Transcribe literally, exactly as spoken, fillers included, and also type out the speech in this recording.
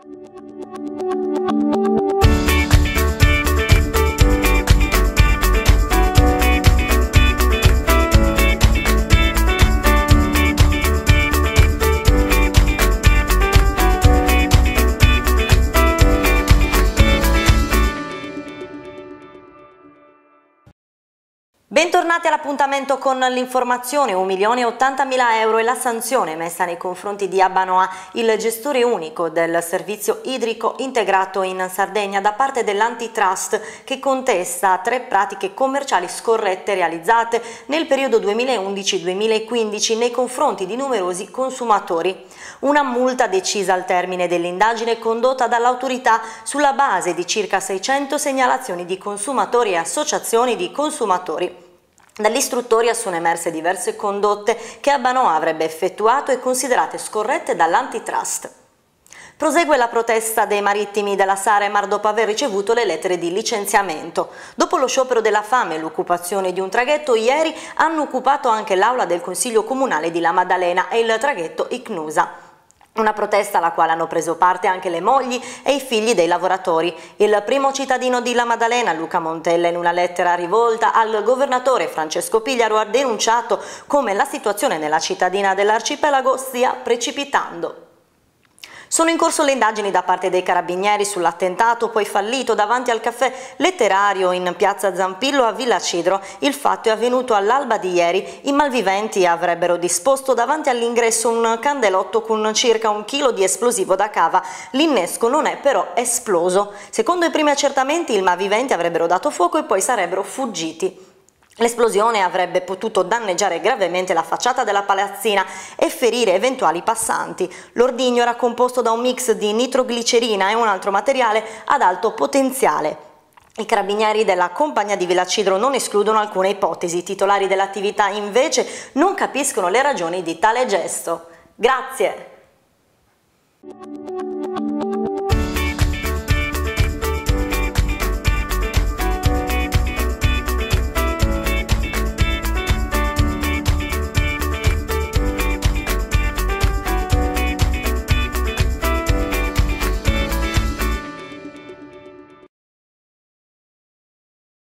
Bentornati all'appuntamento con l'informazione. un milione e ottantamila euro è la sanzione messa nei confronti di Abbanoa, il gestore unico del servizio idrico integrato in Sardegna, da parte dell'Antitrust, che contesta tre pratiche commerciali scorrette realizzate nel periodo duemilaundici duemilaquindici nei confronti di numerosi consumatori. Una multa decisa al termine dell'indagine condotta dall'autorità sulla base di circa seicento segnalazioni di consumatori e associazioni di consumatori. Dall'istruttoria sono emerse diverse condotte che Abbanoa avrebbe effettuato e considerate scorrette dall'Antitrust. Prosegue la protesta dei marittimi della Saremar dopo aver ricevuto le lettere di licenziamento. Dopo lo sciopero della fame e l'occupazione di un traghetto, ieri hanno occupato anche l'aula del Consiglio Comunale di La Maddalena e il traghetto Icnusa. Una protesta alla quale hanno preso parte anche le mogli e i figli dei lavoratori. Il primo cittadino di La Maddalena, Luca Montella, in una lettera rivolta al governatore Francesco Pigliaro, ha denunciato come la situazione nella cittadina dell'arcipelago stia precipitando. Sono in corso le indagini da parte dei carabinieri sull'attentato poi fallito davanti al caffè letterario in piazza Zampillo a Villa Cidro. Il fatto è avvenuto all'alba di ieri. I malviventi avrebbero disposto davanti all'ingresso un candelotto con circa un chilo di esplosivo da cava. L'innesco non è però esploso. Secondo i primi accertamenti, i malviventi avrebbero dato fuoco e poi sarebbero fuggiti. L'esplosione avrebbe potuto danneggiare gravemente la facciata della palazzina e ferire eventuali passanti. L'ordigno era composto da un mix di nitroglicerina e un altro materiale ad alto potenziale. I carabinieri della compagnia di Villa Cidro non escludono alcune ipotesi. I titolari dell'attività invece non capiscono le ragioni di tale gesto. Grazie!